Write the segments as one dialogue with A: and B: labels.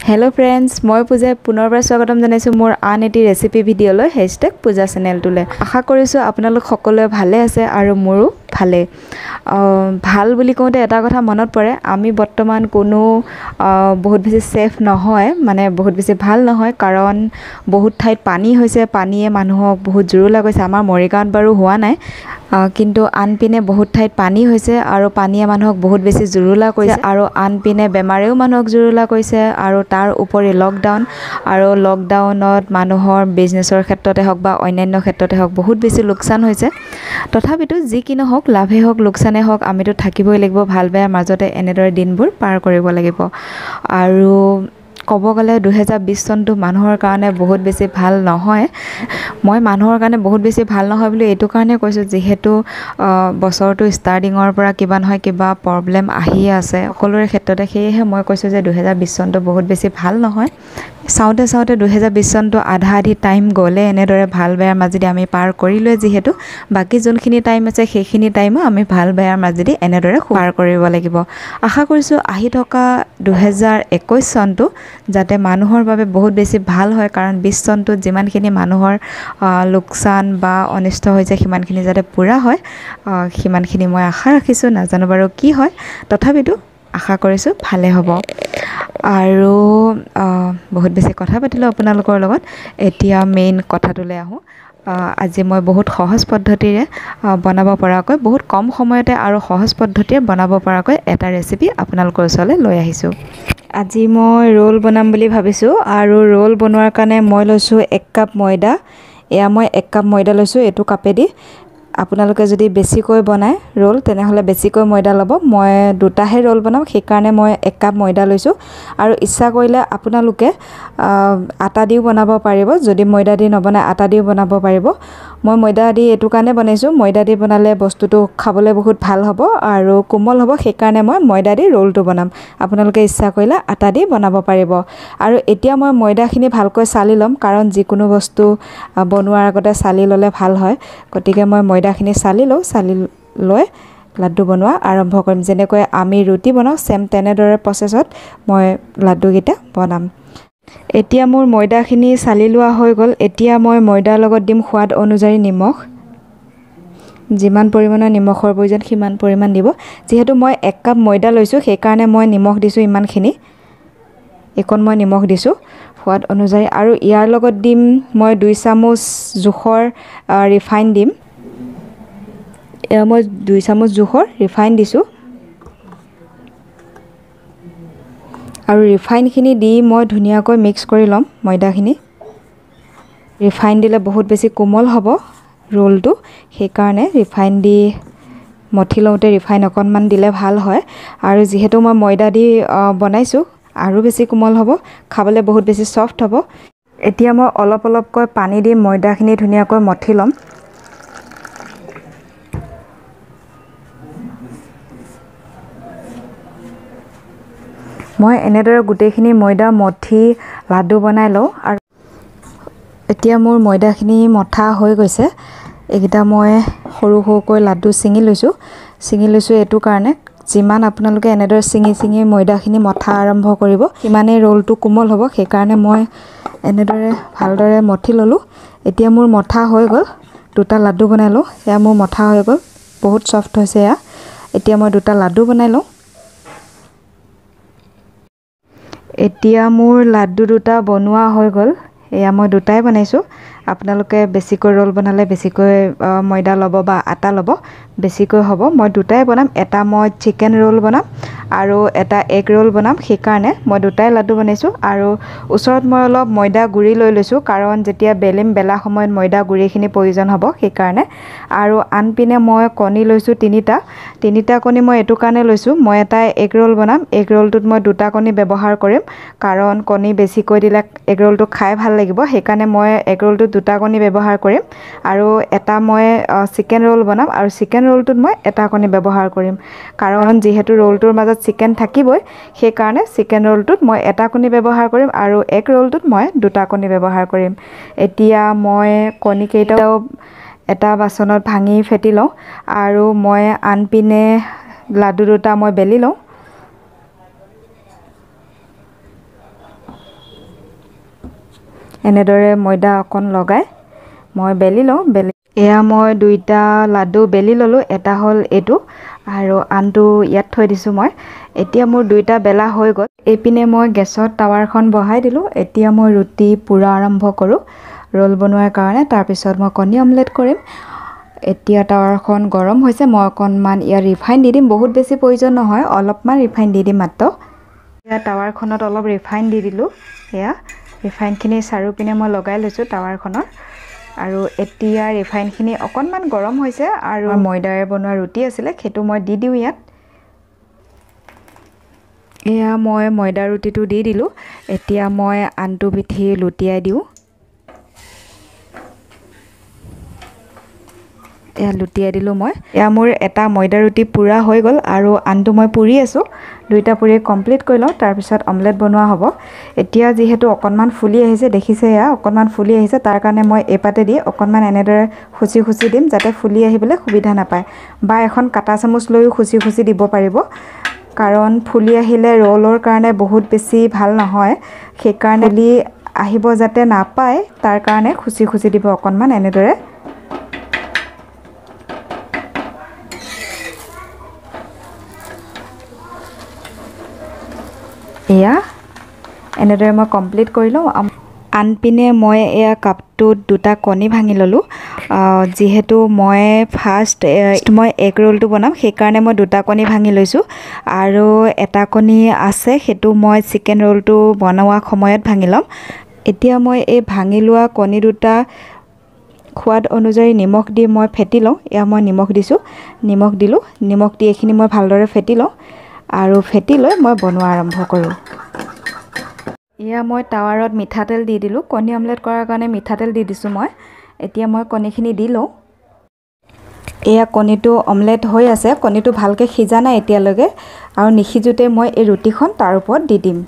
A: Hello friends मैं पूजा पुनर्बार स्वागतम जानाइছো मोर आन एटी रेसिपि भिडिओলৈ #पूजा चेनेलটোলৈ आशा কৰিছো আপোনালোক সকলোৱে ভালে আছে আৰু মোৰো ভালে ভাল বুলি কওঁতে এটা কথা মনত পৰে আমি বৰ্তমান কোনো বহুত বেছি সেফ নহয় মানে বহুত বেছি ভাল নহয় কাৰণ বহুত ঠাইত পানী হৈছে পানীয়ে মানুহক বহুত জুৰুলা গৈছে আমাৰ মৰিগাঁৱত বাৰু হোৱা নাই কিন্তু আনপিনে বহুত ঠাইত পানী হৈছে আৰু পানীয়ে মানুহক বহুত বেছি জুৰুলা কৰিছে আৰু আনপিনে বেমাৰেও মানুহক জুৰুলা কৰিছে আৰু তাৰ উপৰি লকডাউনত মানুহৰ বিজনেছৰ ক্ষেত্ৰতে হওক বা অন্যান্য ক্ষেত্ৰতে হওক বহুত বেছি লোকচান হৈছে তথাপিতো যি কি নহওক লাভে হওক লোকচানে হওক আমিতো থাকিবই লাগিব ভাল বেয়াৰ মাজতে এনেদৰে দিনবোৰ পাৰ কৰিব লাগিব আৰু ক'ব গ'লে 2020 চনটো মানুহৰ কাৰণে বহুত বেছি ভাল নহয় মই মানুহৰ কাৰণে বহুত বেছি ভাল নহয় বুলি এইটো কাৰণে কৈছোঁ যিহেতু বছৰটো ষ্টাৰ্টিঙৰ পৰা কিবা নহয় কিবা প্ৰব্লেম আহি আছে সকলোৰে ক্ষেত্ৰতে সেয়েহে মই কৈছোঁ যে 2020 চনটো বহুত বেছি ভাল নহয় চাওঁতে 2020 চনটো আধা টাইম গ'লে এনেদৰে ভাল বেয়াৰ মাজেদি আমি পাৰ কৰিলোৱে যিহেতু বাকি যোনখিনি টাইম আছে সেইখিনি টাইমো আমি ভাল বেয়াৰ মাজেদি এনেদৰে পাৰ কৰিব লাগিব আশা কৰিছোঁ আহি থকা 2021 চনটো যাতে মানুহৰ বাবে বহুত বেছি ভাল হয় কাৰণ 20 চনটোত যিমানখিনি মানুহৰ লোকচান বা অনিষ্ট হৈছে সিমানখিনি যাতে পুৰা হয় সিমানখিনি মই আশা ৰাখিছোঁ নাজানো বাৰু কি হয় তথাপিতো আশা কৰিছোঁ ভালে হ'ব আৰু বহুত বেছি কথা পাতিলোঁ আপোনালোকৰ লগত এতিয়া মেইন কথাটোলৈ আহোঁ আজি মই বহুত সহজ পদ্ধতিৰে বনাব পৰাকৈ বহুত কম সময়তে আৰু সহজ পদ্ধতিৰে বনাব পৰাকৈ এটা ৰেচিপি আপোনালোকৰ ওচৰলৈ লৈ আহিছোঁ আজি মই ৰোল বনাম বুলি ভাবিছোঁ আৰু ৰোল বনোৱাৰ কাৰণে মই লৈছোঁ 1 কাপ ময়দা এয়া মই 1 কাপ ময়দা লৈছোঁ এইটো কাপেদি আপোনালোকে যদি বেছিকৈ বনায় ৰোল তেনেহ'লে বেছিকৈ ময়দা ল'ব মই দুটাহে ৰোল বনাম সেইকাৰণে মই 1 কাপ ময়দা লৈছোঁ আৰু ইচ্ছা কৰিলে আপোনালোকে আটা দিও বনাব পাৰিব যদি ময়দা দি নবনায় আটা দিও বনাব পাৰিব মই ময়দা দি এইটো কাৰণে বনাইছোঁ ময়দা দি বনালে বস্তুটো খাবলৈ বহুত ভাল হ'ব আৰু কোমল হ'ব সেইকাৰণে মই ময়দা দি ৰোলটো বনাম আপোনালোকে ইচ্ছা কৰিলে আটা দি বনাব পাৰিব আৰু এতিয়া মই ময়দাখিনি ভালকৈ চালি ল'ম কাৰণ যিকোনো বস্তু বনোৱাৰ আগতে চালি ল'লে ভাল হয় গতিকে মই ময়দাখিনি চালি লৈ লাড্ডু বনোৱা আৰম্ভ কৰিম যেনেকৈ আমি ৰুটি বনাওঁ সেম তেনেদৰে প্ৰচেছত মই লাড্ডুকেইটা বনাম এতিয়া মোৰ ময়দাখিনি চালি লোৱা হৈ গ'ল এতিয়া মই ময়দাৰ লগত দিম সোৱাদ অনুযায়ী নিমখ যিমান পৰিমাণৰ নিমখৰ প্ৰয়োজন সিমান পৰিমাণ দিব যিহেতু মই 1 কাপ ময়দা লৈছোঁ সেইকাৰণে মই নিমখ দিছোঁ ইমানখিনি একণ মই নিমখ দিছোঁ সোৱাদ অনুযায়ী আৰু ইয়াৰ লগত দিম মই 2 চামুচ জোখৰ ৰিফাইন দিম মই 2 চামুচ জোখৰ ৰিফাইন দিছোঁ আৰু ৰিফাইনখিনি দি মই ধুনীয়াকৈ মিক্স কৰি ল'ম ময়দাখিনি ৰিফাইন দিলে বহুত বেছি কোমল হ'ব ৰোলটো সেইকাৰণে ৰিফাইন দি মঠি লওঁতে ৰিফাইন অকণমান দিলে ভাল হয় আৰু যিহেতু মই ময়দা দি বনাইছোঁ আৰু বেছি কোমল হ'ব খাবলৈ বহুত বেছি সফ্ট হ'ব এতিয়া মই অলপকৈ পানী দি ময়দাখিনি ধুনীয়াকৈ মঠি ল'ম মই এনেদৰে গোটেইখিনি ময়দা মঠি লাড্ডু বনাই লওঁ আৰু এতিয়া মোৰ ময়দাখিনি মঠা হৈ গৈছে এইকেইটা মই সৰুকৈ লাড্ডু ছিঙি লৈছোঁ এইটো কাৰণে যিমান আপোনালোকে এনেদৰে ছিঙি ময়দাখিনি মঠা আৰম্ভ কৰিব সিমানেই ৰোলটো কোমল হ'ব সেইকাৰণে মই এনেদৰে ভালদৰে মঠি ল'লোঁ এতিয়া মোৰ মঠা হৈ গ'ল দুটা লাড্ডু বনাই লওঁ এয়া মোৰ মঠা হৈ গ'ল বহুত সফ্ট হৈছে এয়া এতিয়া মই দুটা লাড্ডু বনাই লওঁ এতিয়া মোৰ লাড্ডু দুটা বনোৱা হৈ গ'ল এয়া মই দুটাই বনাইছোঁ আপোনালোকে বেছিকৈ ৰোল বনালে বেছিকৈ ময়দা ল'ব বা আটা ল'ব বেছিকৈ হ'ব মই দুটাই বনাম এটা মই চিকেন ৰোল বনাম আৰু এটা এগ ৰোল বনাম সেইকাৰণে মই দুটাই লাড্ডু বনাইছোঁ আৰু ওচৰত মই অলপ ময়দা গুড়ি লৈ লৈছোঁ কাৰণ যেতিয়া বেলা সময়ত ময়দা গুড়িখিনি প্ৰয়োজন হ'ব সেইকাৰণে আৰু আনপিনে মই কণী লৈছোঁ তিনিটা কণী মই এইটো কাৰণে লৈছোঁ মই এটা এগ ৰোল বনাম এগ ৰোলটোত মই দুটা কণী ব্যৱহাৰ কৰিম কাৰণ কণী বেছিকৈ দিলে এগ ৰোলটো খাই ভাল লাগিব সেইকাৰণে মই এগ ৰোলটোত দুটা কণী ব্যৱহাৰ কৰিম আৰু এটা মই চিকেন ৰোল বনাম আৰু চিকেন ৰোলটোত মই এটা কণী ব্যৱহাৰ কৰিম কাৰণ যিহেতু ৰোলটোৰ মাজত চিকেন থাকিবই সেইকাৰণে চিকেন ৰোলটোত মই এটা কণী ব্যৱহাৰ কৰিম আৰু এগ ৰোলটোত মই দুটা কণী ব্যৱহাৰ কৰিম এতিয়া মই কণীকেইটাও এটা বাচনত ভাঙি ফেটি লওঁ আৰু মই আনপিনে লাড্ডু দুটা মই বেলি লওঁ এনেদৰে ময়দা অকণ লগাই মই বেলি লওঁ। এয়া মই দুইটা লাডু বেলি ল'লোঁ। এটা হ'ল এইটো আৰু আনটো ইয়াত থৈ দিছোঁ মই। এতিয়া মোৰ দুইটা বেলা হৈ গ'ল। এইপিনে মই গেছত টাৱাৰখন বহাই দিলোঁ। এতিয়া মই ৰুটি পোৰা আৰম্ভ কৰোঁ ৰোল বনোৱাৰ কাৰণে। তাৰপিছত মই কণী অমলেট কৰিম। এতিয়া টাৱাৰখন গৰম হৈছে। মই অকণমান ইয়াত ৰিফাইন দি দিম। বহুত বেছি প্ৰয়োজন নহয়, অলপমান ৰিফাইন দি দিম মাত্ৰ। এতিয়া টাৱাৰখনত অলপ ৰিফাইন দি দিলোঁ। এয়া ৰিফাইনখিনি চাৰিওপিনে মই লগাই লৈছোঁ টাৱাৰখনৰ। আৰু এতিয়া ৰিফাইনখিনি অকণমান গৰম হৈছে আৰু ময়দাৰে বনোৱা ৰুটি আছিলে সেইটো মই দি দিওঁ ইয়াত। এয়া মই ময়দা ৰুটিটো দি দিলোঁ। এতিয়া মই আনটো পিঠি লুটিয়াই দিওঁ। এয়া লুটিয়াই দিলোঁ মই। এয়া মোৰ এটা ময়দা ৰুটি পুৰা হৈ গ'ল আৰু আনটো মই পুৰি আছোঁ। দুইটা পুৰি কমপ্লিট কৰি লওঁ, তাৰপিছত অমলেট বনোৱা হ'ব। এতিয়া যিহেতু অকণমান ফুলি আহিছে, দেখিছে এয়া অকণমান ফুলি আহিছে, তাৰ কাৰণে মই এইপাতে দি অকণমান এনেদৰে খুচি খুচি দিম যাতে ফুলি আহিবলৈ সুবিধা নাপায়। বা এখন কাটা চামুচ লৈও খুচি খুচি দিব পাৰিব, কাৰণ ফুলি আহিলে ৰোলৰ কাৰণে বহুত বেছি ভাল নহয়। সেইকাৰণে ফুলি আহিব যাতে নাপায় তাৰ কাৰণে খুচি খুচি দিব অকণমান এনেদৰে। এয়া এনেদৰে মই কমপ্লিট কৰি লওঁ। আনপিনে মই এয়া কাপটোত দুটা কণী ভাঙি ল'লোঁ। যিহেতু মই ফাৰ্ষ্ট মই এগ ৰোলটো বনাম, সেইকাৰণে মই দুটা কণী ভাঙি লৈছোঁ। আৰু এটা কণী আছে, সেইটো মই চিকেন ৰোলটো বনোৱা সময়ত ভাঙি ল'ম। এতিয়া মই এই ভাঙি লোৱা কণী দুটা সোৱাদ অনুযায়ী নিমখ দি মই ফেটি লওঁ। এয়া মই নিমখ দিছোঁ, নিমখ দিলোঁ। নিমখ দি এইখিনি মই ভালদৰে ফেটি লওঁ আৰু ফেটি লৈ মই বনোৱা আৰম্ভ কৰোঁ। এয়া মই টাৱাৰত মিঠাতেল দি দিলোঁ। কণী অমলেট কৰাৰ কাৰণে মিঠাতেল দি দিছোঁ মই। এতিয়া মই কণীখিনি দি লওঁ। এয়া কণীটো অমলেট হৈ আছে। কণীটো ভালকৈ সিজা নাই এতিয়ালৈকে, আৰু নিসিজোঁতে মই এই ৰুটিখন তাৰ ওপৰত দি দিম।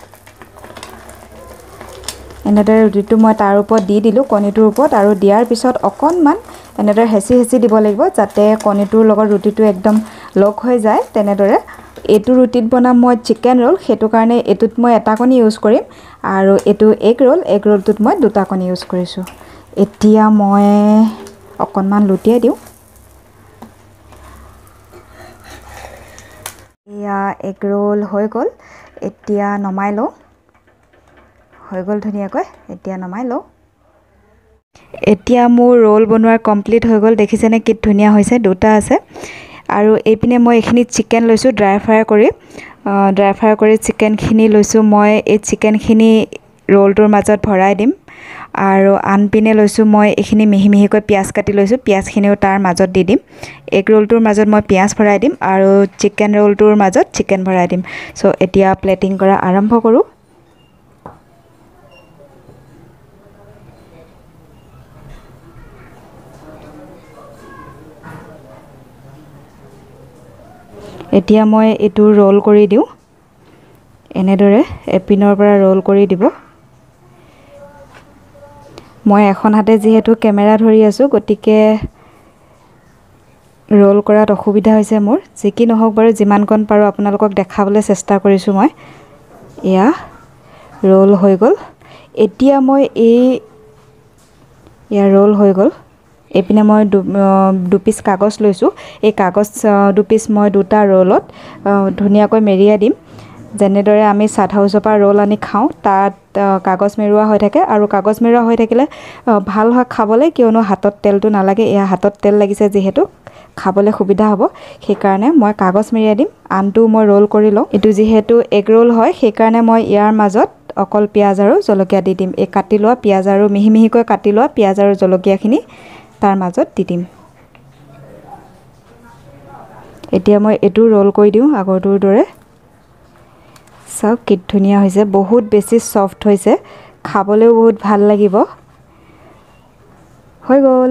A: এনেদৰে ৰুটিটো মই তাৰ ওপৰত দি দিলোঁ, কণীটোৰ ওপৰত। আৰু দিয়াৰ পিছত অকণমান এনেদৰে হেঁচি হেঁচি দিব লাগিব যাতে কণীটোৰ লগত ৰুটিটো একদম লগ হৈ যায়। তেনেদৰে এইটো ৰুটিত বনাম মই চিকেন ৰোল, সেইটো কাৰণে এইটোত মই এটা কণী ইউজ কৰিম। আৰু এইটো এগ ৰোলটোত মই দুটা কণী ইউজ কৰিছোঁ। এতিয়া মই অকণমান লুটিয়াই দিওঁ। এয়া এগ ৰোল হৈ গ'ল। এতিয়া নমাই লওঁ। হৈ গ'ল ধুনীয়াকৈ। এতিয়া নমাই লওঁ। এতিয়া মোৰ ৰোল বনোৱাৰ কমপ্লিট হৈ গ'ল। দেখিছেনে কি ধুনীয়া হৈছে, দুটা আছে। আৰু এইপিনে মই এইখিনি চিকেন লৈছোঁ ড্ৰাই ফ্ৰাই কৰি চিকেনখিনি লৈছোঁ মই। এই চিকেনখিনি ৰোলটোৰ মাজত ভৰাই দিম। আৰু আনপিনে লৈছোঁ মই এইখিনি মিহি মিহিকৈ পিঁয়াজ কাটি লৈছোঁ, পিঁয়াজখিনিও তাৰ মাজত দি দিম। এগ ৰোলটোৰ মাজত মই পিঁয়াজ ভৰাই দিম আৰু চিকেন ৰোলটোৰ মাজত চিকেন ভৰাই দিম। চ' এতিয়া প্লেটিং কৰা আৰম্ভ কৰোঁ। এতিয়া মই এইটো ৰোল কৰি দিওঁ। এনেদৰে এপিনৰ পৰা ৰোল কৰি দিব। মই এখন হাতে যিহেতু কেমেৰা ধৰি আছোঁ, গতিকে ৰোল কৰাত অসুবিধা হৈছে মোৰ। যি কি নহওক বাৰু, যিমানকণ পাৰোঁ আপোনালোকক দেখাবলৈ চেষ্টা কৰিছোঁ মই। এয়া ৰোল হৈ গ'ল। এতিয়া মই এয়া ৰোল হৈ গ'ল। এইপিনে মই দুপিচ কাগজ লৈছোঁ। এই কাগজ দুপিচ মই দুটা ৰোলত ধুনীয়াকৈ মেৰিয়াই দিম। যেনেদৰে আমি চাট হাউচৰ পৰা ৰোল আনি খাওঁ, তাত কাগজ মেৰুৱা হৈ থাকে। আৰু কাগজ মেৰুৱা হৈ থাকিলে ভাল হয় খাবলৈ, কিয়নো হাতত তেলটো নালাগে। এয়া হাতত তেল লাগিছে যিহেতু খাবলৈ সুবিধা হ'ব, সেইকাৰণে মই কাগজ মেৰিয়াই দিম। আনটো মই ৰোল কৰি লওঁ। এইটো যিহেতু এগ ৰোল হয়, সেইকাৰণে মই ইয়াৰ মাজত অকল পিঁয়াজ আৰু জলকীয়া দি দিম। এই কাটি লোৱা পিঁয়াজ আৰু মিহি মিহিকৈ কাটি লোৱা পিঁয়াজ আৰু জলকীয়াখিনি তাৰ মাজত দি দিম। এতিয়া মই এইটো ৰোল কৰি দিওঁ আগৰটোৰ দৰে। চাওক কি ধুনীয়া হৈছে, বহুত বেছি ছফ্ট হৈছে, খাবলৈও বহুত ভাল লাগিব। হৈ গ'ল।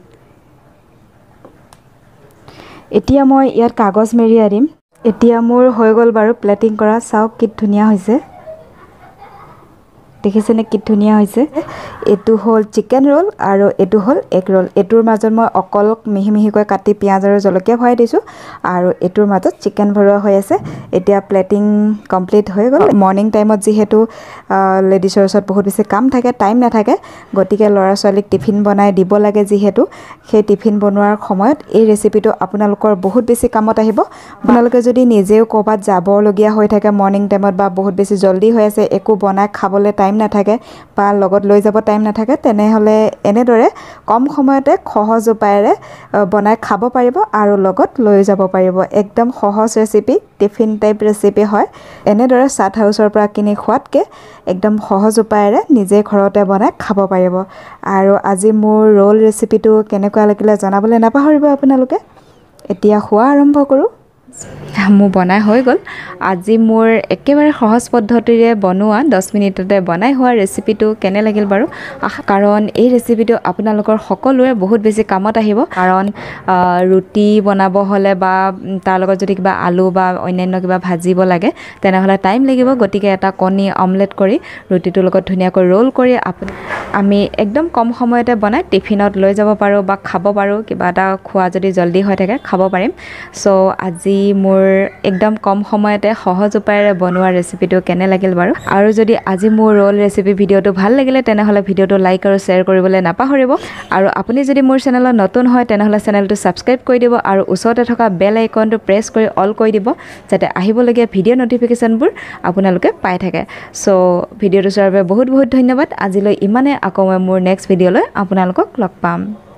A: এতিয়া মই ইয়াত কাগজ মেৰিয়াই দিম। এতিয়া মোৰ হৈ গ'ল বাৰু প্লেটিং কৰা। চাওক কি ধুনীয়া হৈছে। দেখিছেনে কি ধুনীয়া হৈছে এটো হল চিকেন ৰোল আৰু এটো হল এগ ৰোল এটোৰ মাজত মই অকল মিহি মিহিকৈ কাটি পিয়াজ আৰু জলকীয়া ভৰাই দিছো আৰু এটোৰ মাজত চিকেন ভৰোৱা হৈ আছে এতিয়া প্লেটিং কমপ্লিট হৈ গ'ল মৰ্নিং টাইমত যিহেতু লেডিছৰ ওচৰত বহুত বেছি কাম থাকে টাইম নাথাকে গতিকে ল'ৰা ছোৱালীক টিফিন বনাই দিব লাগে যিহেতু সেই টিফিন বনোৱাৰ সময়ত এই ৰেচিপিটো আপোনালোকৰ বহুত বেছি কামত আহিব আপোনালোকে যদি নিজেও ক'বাত যাবলগীয়া হৈ থাকে মৰ্নিং টাইমত বা বহুত বেছি জলদি হৈ আছে একো বনাই খাবলৈ টাইম নাথাকে বা লগত লৈ যাব টাইম নাথাকে তেনেহ'লে এনেদৰে কম সময়তে সহজ উপায়েৰে বনাই খাব পাৰিব আৰু লগত লৈ যাব পাৰিব একদম সহজ ৰেচিপি টিফিন টাইপ ৰেচিপি হয় এনেদৰে চাট হাউচৰ পৰা কিনি খোৱাতকৈ একদম সহজ উপায়েৰে নিজে ঘৰতে বনাই খাব পাৰিব আৰু আজি মোৰ ৰোল ৰেচিপিটো কেনেকুৱা লাগিলে জনাবলৈ নাপাহৰিব আপোনালোকে এতিয়া খোৱা আৰম্ভ কৰোঁ মোৰ বনাই হৈ গ'ল আজি মোৰ একেবাৰে সহজ পদ্ধতিৰে বনোৱা 10 মিনিটতে বনাই হোৱা ৰেচিপিটো কেনে লাগিল বাৰু কাৰণ এই ৰেচিপিটো আপোনালোকৰ সকলোৰে বহুত বেছি কামত আহিব কাৰণ ৰুটি বনাব হ'লে বা তাৰ লগত যদি কিবা আলু বা অন্যান্য কিবা ভাজিব লাগে তেনেহ'লে টাইম লাগিব গতিকে এটা কণী অমলেট কৰি ৰুটিটোৰ লগত ধুনীয়াকৈ ৰোল কৰি আমি একদম কম সময়তে বনাই টিফিনত লৈ যাব পাৰোঁ বা খাব পাৰোঁ কিবা এটা খোৱা যদি জলদি হৈ থাকে খাব পাৰিম চ' আজি মোৰ একদম কম সময়তে সহজ উপায়েৰে বনোৱা ৰেচিপিটো কেনে লাগিল বাৰু আৰু যদি আজি মোৰ ৰোল ৰেচিপি ভিডিঅ'টো ভাল লাগিলে তেনেহ'লে ভিডিঅ'টো লাইক আৰু শ্বেয়াৰ কৰিবলৈ নাপাহৰিব আৰু আপুনি যদি মোৰ চেনেলত নতুন হয় তেনেহ'লে চেনেলটো ছাবস্ক্ৰাইব কৰি দিব আৰু ওচৰতে থকা বেল আইকনটো প্ৰেছ কৰি অল কৰি দিব যাতে আহিবলগীয়া ভিডিঅ' নটিফিকেশ্যনবোৰ আপোনালোকে পাই থাকে চ' ভিডিঅ'টো চোৱাৰ বাবে বহুত বহুত ধন্যবাদ আজিলৈ ইমানে আকৌ মই মোৰ নেক্সট ভিডিঅ'লৈ আপোনালোকক লগ পাম